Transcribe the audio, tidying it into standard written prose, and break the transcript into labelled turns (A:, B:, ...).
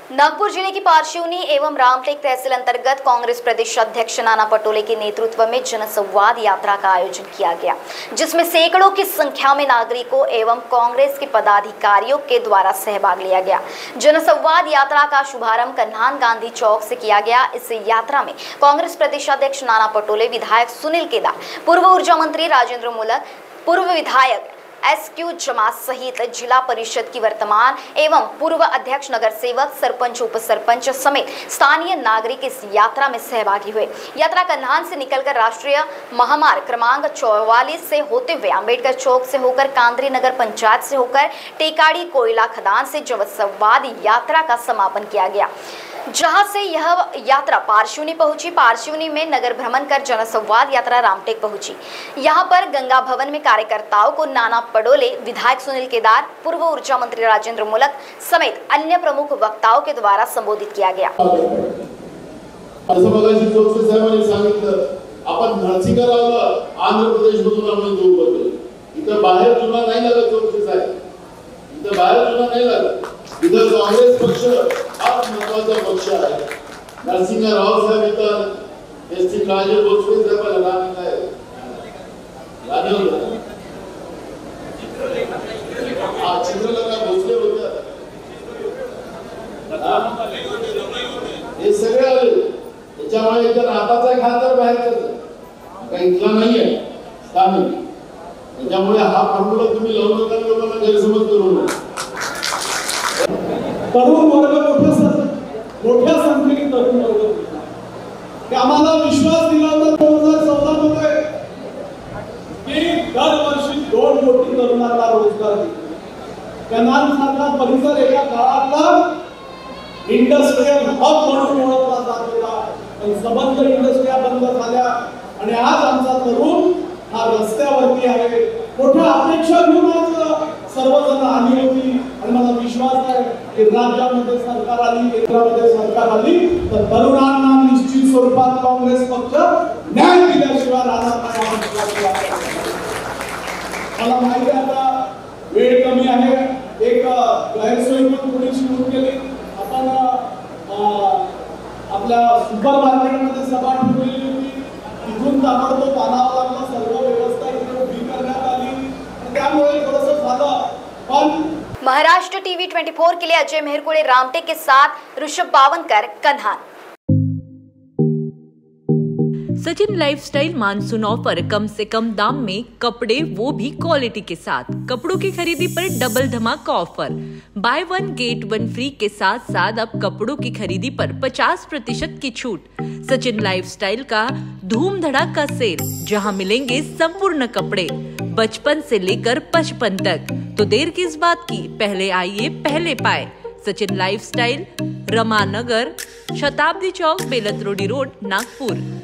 A: नागपुर जिले की पारशिवनी एवं रामटेक तहसील अंतर्गत कांग्रेस प्रदेश अध्यक्ष नाना पटोले के नेतृत्व में जनसंवाद यात्रा का आयोजन किया गया, जिसमें सैकड़ों की संख्या में नागरिकों एवं कांग्रेस के पदाधिकारियों के द्वारा सहभाग लिया गया। जनसंवाद यात्रा का शुभारंभ कन्हान गांधी चौक से किया गया। इस यात्रा में कांग्रेस प्रदेश अध्यक्ष नाना पटोले, विधायक सुनील केदार, पूर्व ऊर्जा मंत्री राजेंद्र मूलक, पूर्व विधायक SQ जमात सहित जिला परिषद की वर्तमान एवं पूर्व अध्यक्ष, नगर सेवक, सरपंच, उप सरपंच समेत स्थानीय नागरिक इस यात्रा में सहभागी हुए। यात्रा कन्हान से निकलकर राष्ट्रीय महामार्ग क्रमांक 44 से होते हुए अंबेडकर चौक से होकर कांद्री नगर पंचायत से होकर टेकाड़ी कोयला खदान से जनसंवाद यात्रा का समापन किया गया, जहां से यह यात्रा पारशिवनी पहुंची। पारशिवनी में नगर भ्रमण कर जनसंवाद यात्रा रामटेक पहुंची। यहां पर गंगा भवन में कार्यकर्ताओं को नाना पटोले, विधायक सुनील केदार, पूर्व ऊर्जा मंत्री राजेंद्र मूलक समेत अन्य प्रमुख वक्ताओं के द्वारा संबोधित किया गया।
B: इधर कांग्रेस पक्ष हा महत्वाचा पक्ष आहे। नरसिंहराव साहेब इतर एसटी राजे भोसले साहेब लहान काय चित्र लगा भोसले होते, हे सगळे आले। त्याच्यामुळे इथं नाताचा खासदार बाहेरचा काही इथला नाहीये स्थानिक, त्याच्यामुळे हा फॉर्म्युला तुम्ही लावू नका, लोकांना गैरसमज करू नका।
C: तरुण वर्ग मोठ्या संख्येने तरुण वर्ग आम्हाला विश्वास दिला होता 2014 मध्ये की दरवर्षी 2 कोटी तरुणांना रोजगार देईल। कन्हान सारखा परिसर एका काळातला इंडस्ट्रियल हब म्हणून ओळखला जात होता, पण सबंध इंडस्ट्रिया बंद झाल्या आणि आज आमचा तरुण हा रस्त्यावरती आहे। मोठ्या अपेक्षा घेऊन सर्वजण आली होती आणि मला विश्वास आहे की राज्यामध्ये सरकार आली, केंद्रामध्ये सरकार आली तर तरुणांना निश्चित स्वरूपात काँग्रेस पक्ष न्याय दिल्याशिवाय राहणार नाही। मला माहिती आहे आता वेळ कमी आहे, एक गैरसोय पण थोडीशी होऊन गेली। आपण आपल्या सुपर मार्केटमध्ये सभा ठेवलेली होती, तिथून ताबडतोब आणावं लागलं, सर्व व्यवस्था इथे उभी करण्यात आली, त्यामुळे थोडंसं झालं।
A: महाराष्ट्र टीवी 24 के लिए अजय मेहरकुड़े रामटेक के साथ Rishabh Bawankar, Kanhan.
D: Sachin lifestyle monsoon offer, कम से कम दाम में कपड़े, वो भी क्वालिटी के साथ। कपड़ों की खरीदी पर डबल धमाका ऑफर, बाय 1 गेट 1 फ्री के साथ साथ अब कपड़ों की खरीदी पर 50% की छूट। सचिन लाइफस्टाइल का धूम धड़ाका सेल, जहां मिलेंगे संपूर्ण कपड़े बचपन से लेकर 55 तक। तो देर किस बात की, पहले आइए पहले पाए। सचिन लाइफस्टाइल, रमानगर, शताब्दी चौक, बेलत रोडी रोड, नागपुर।